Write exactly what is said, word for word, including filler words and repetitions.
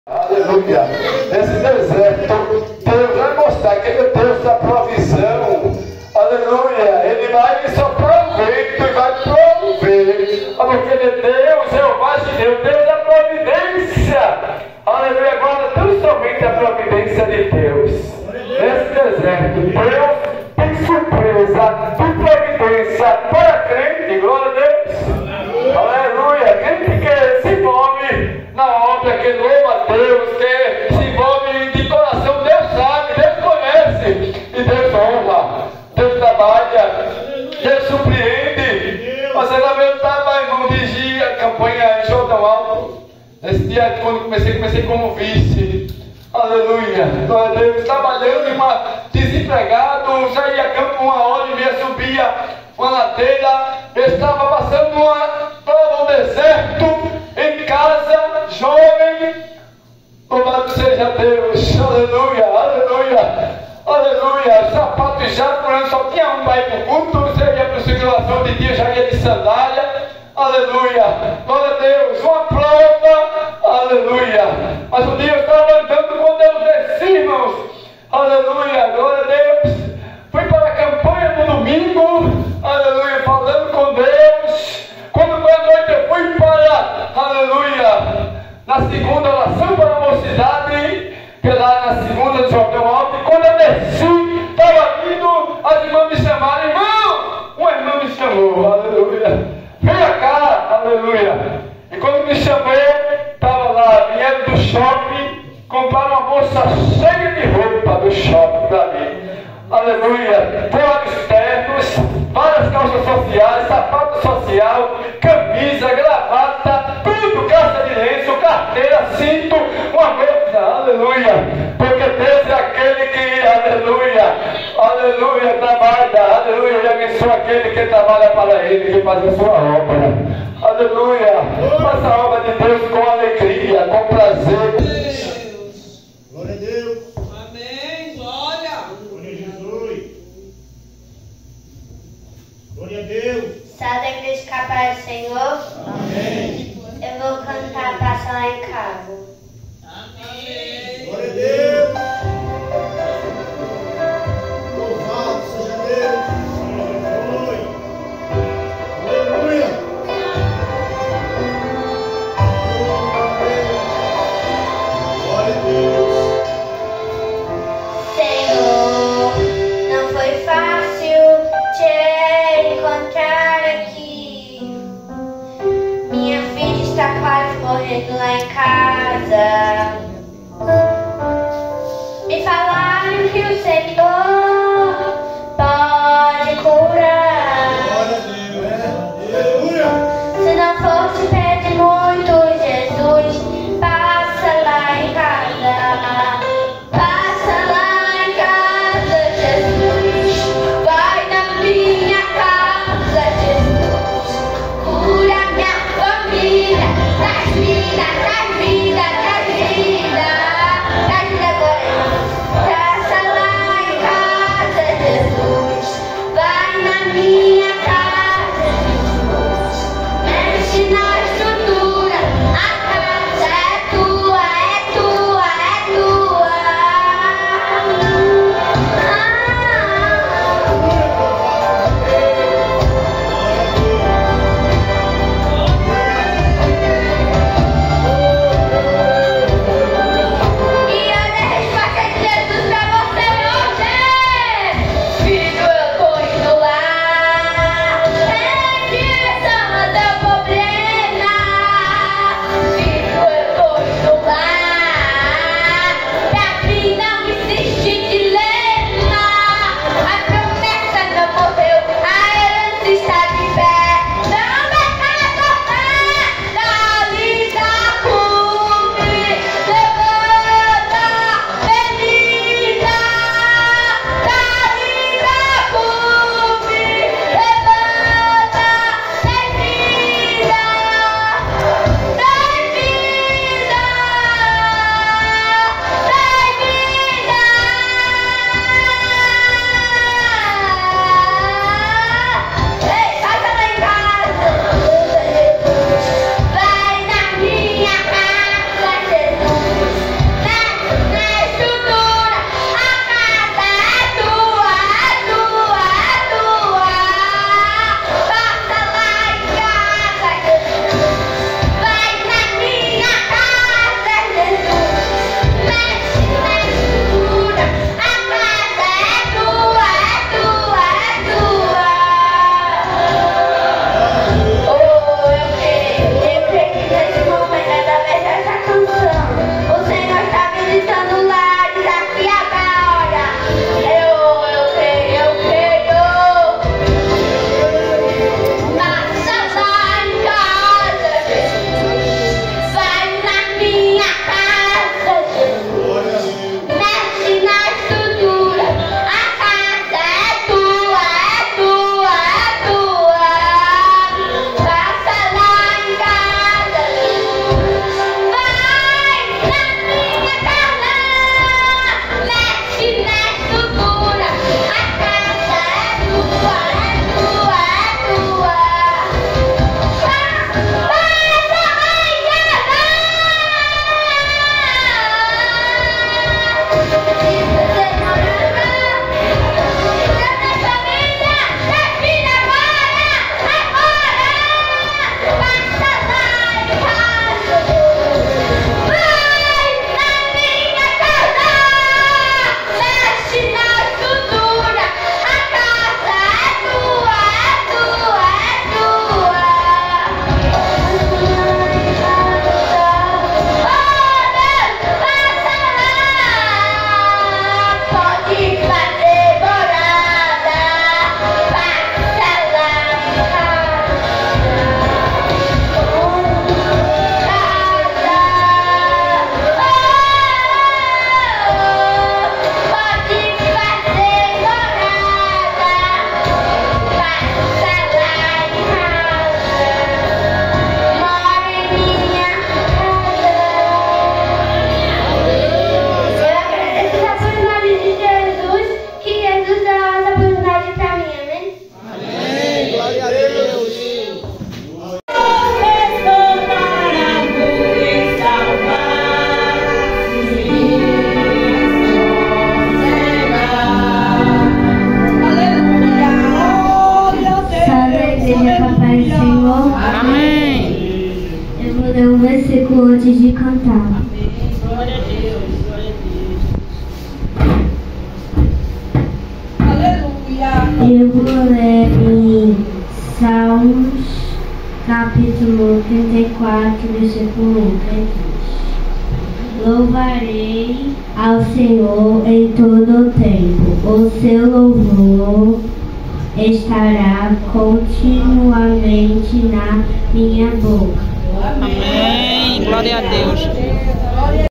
Aleluia. Nesse deserto, Deus vai mostrar que Ele é Deus da provisão. Aleluia. Ele vai soprar o vento e vai prover. Porque Ele é Deus, é o mais de Deus, Deus da providência. Aleluia. Agora, tão somente a providência de Deus. Nesse deserto, Deus tem surpresa de providência para crente. Glória a Deus. Aleluia. Crente que se envolve na obra, que louva a Deus, que se envolve de coração. Deus sabe, Deus conhece e Deus honra, Deus trabalha, Deus surpreende. Você sabe, eu estava, irmão, dirigi a campanha em Jordão Alto. Nesse dia, quando comecei, comecei como vice. Aleluia, glória a Deus, trabalhando, uma, desempregado, saía a campo uma hora e meia, subia uma ladeira. Eu estava passando uma prova, um deserto, em casa, jovem. Louvado seja Deus, aleluia, aleluia, aleluia. Sapato já, por só tinha um para ir para o culto. Você ia para a circulação de dia, já ia de sandália. Aleluia, glória a Deus, uma prova, aleluia. Mas um dia eu estava andando com Deus desci, irmãos, aleluia, glória a Deus. Fui para a campanha no domingo, aleluia, falando com Deus. Quando foi a noite eu fui para, aleluia, na segunda oração para a mocidade, pela na segunda de Jordão Alto. E quando eu desci, estava vindo, as irmãs me chamaram, irmão, uma irmã me chamou, aleluia. Venha cá, aleluia. E quando me chamou, estava lá, vieram do shopping, compraram uma bolsa cheia de roupa do shopping para mim. Aleluia. Colares ternos, várias calças sociais, sapato social, camisa, gravata, tudo, caixa de lenço, carteira, cinto, uma coisa, aleluia. Porque Deus é aquele que, aleluia, aleluia, trabalha, aleluia, e abençoa aquele que trabalha para Ele, que faz a sua obra. Aleluia. Faça a obra de Deus com alegria, com prazer. Glória a Deus. Amém. Glória. Glória a Jesus. Glória a Deus. Sabe a igreja que a paz do Senhor? Amém. Eu vou cantar, passa lá em casa. Amém. Glória a Deus. Louvado seja Deus. Jesus. Aleluia. Eu vou ler em Salmos, capítulo trinta e quatro, versículo um, que diz: Louvarei ao Senhor em todo o tempo, o seu louvor estará continuamente na minha boca. Amém. Glória a Deus.